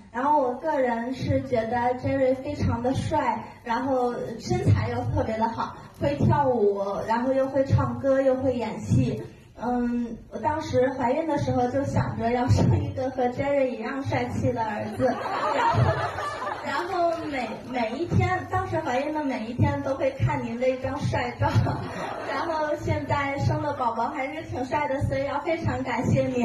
然后我个人是觉得 Jerry 非常的帅，然后身材又特别的好，会跳舞，然后又会唱歌，又会演戏。我当时怀孕的时候就想着要生一个和 Jerry 一样帅气的儿子，然后每一天，当时怀孕的每一天都会看您的一张帅照，然后现在生了宝宝还是挺帅的，所以要非常感谢您。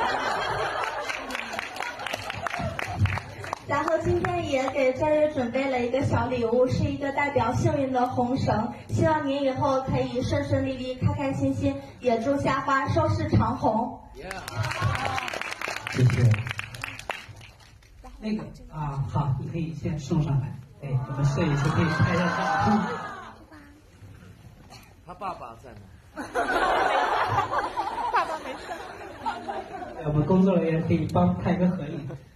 然后今天也给Jerry准备了一个小礼物，是一个代表幸运的红绳，希望您以后可以顺顺利利、开开心心，野猪下花，收视长虹。 谢谢。那个好，你可以先送上来。哎，我们摄影师可以拍上照。 他爸爸在哪？ 爸爸没事。我们工作人员可以帮拍个合影。